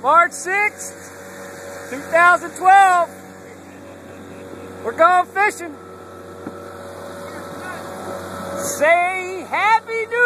March 6th, 2012. We're going fishing. Say Happy New